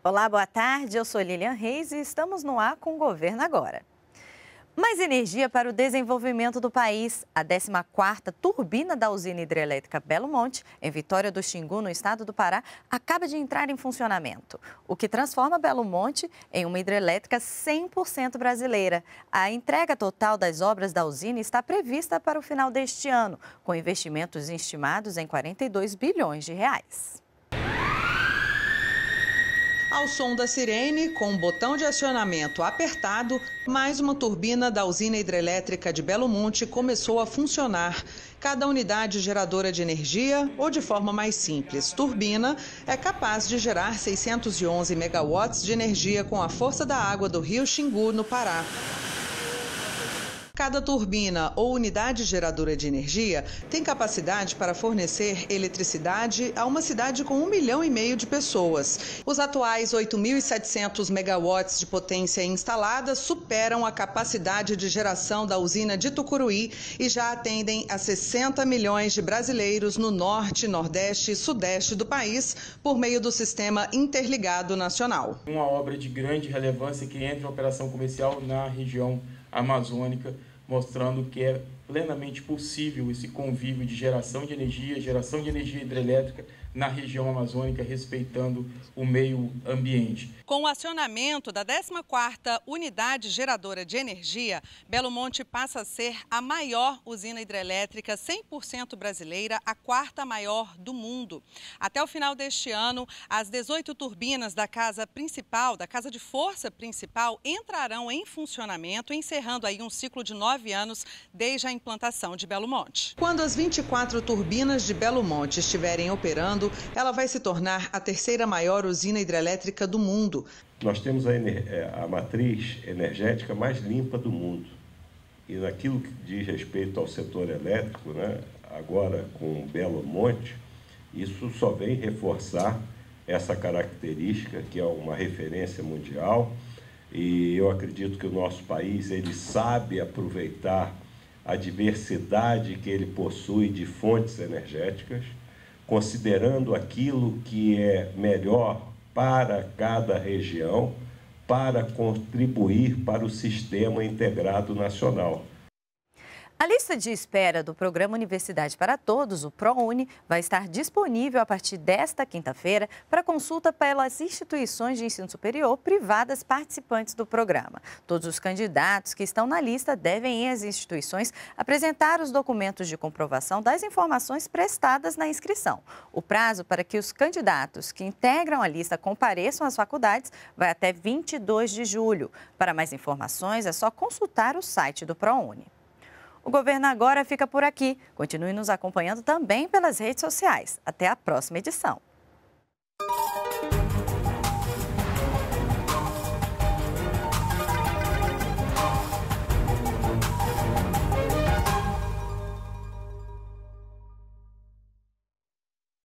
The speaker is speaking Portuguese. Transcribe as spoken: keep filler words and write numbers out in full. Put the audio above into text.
Olá, boa tarde. Eu sou Lilian Reis e estamos no ar com o Governo Agora. Mais energia para o desenvolvimento do país. A décima quarta turbina da usina hidrelétrica Belo Monte, em Vitória do Xingu, no estado do Pará, acaba de entrar em funcionamento, o que transforma Belo Monte em uma hidrelétrica cem por cento brasileira. A entrega total das obras da usina está prevista para o final deste ano, com investimentos estimados em quarenta e dois bilhões de reais. Ao som da sirene, com o botão de acionamento apertado, mais uma turbina da usina hidrelétrica de Belo Monte começou a funcionar. Cada unidade geradora de energia, ou de forma mais simples, turbina, é capaz de gerar seiscentos e onze megawatts de energia com a força da água do rio Xingu, no Pará. Cada turbina ou unidade geradora de energia tem capacidade para fornecer eletricidade a uma cidade com um milhão e meio de pessoas. Os atuais oito mil e setecentos megawatts de potência instalada superam a capacidade de geração da usina de Tucuruí e já atendem a sessenta milhões de brasileiros no norte, nordeste e sudeste do país por meio do Sistema Interligado Nacional. Uma obra de grande relevância que entra em operação comercial na região amazônica, mostrando que é plenamente possível esse convívio de geração de energia, geração de energia hidrelétrica na região amazônica, respeitando o meio ambiente. Com o acionamento da décima quarta unidade geradora de energia, Belo Monte passa a ser a maior usina hidrelétrica cem por cento brasileira, a quarta maior do mundo. Até o final deste ano, as dezoito turbinas da casa principal, da casa de força principal, entrarão em funcionamento, encerrando aí um ciclo de nove anos desde a implantação de Belo Monte. Quando as vinte e quatro turbinas de Belo Monte estiverem operando, ela vai se tornar a terceira maior usina hidrelétrica do mundo. Nós temos a, a matriz energética mais limpa do mundo. E naquilo que diz respeito ao setor elétrico, né, agora com Belo Monte, isso só vem reforçar essa característica, que é uma referência mundial. E eu acredito que o nosso país ele sabe aproveitar a diversidade que ele possui de fontes energéticas, considerando aquilo que é melhor para cada região, para contribuir para o sistema integrado nacional. A lista de espera do Programa Universidade para Todos, o ProUni, vai estar disponível a partir desta quinta-feira para consulta pelas instituições de ensino superior privadas participantes do programa. Todos os candidatos que estão na lista devem ir às instituições apresentar os documentos de comprovação das informações prestadas na inscrição. O prazo para que os candidatos que integram a lista compareçam às faculdades vai até vinte e dois de julho. Para mais informações, é só consultar o site do ProUni. O Governo Agora fica por aqui. Continue nos acompanhando também pelas redes sociais. Até a próxima edição.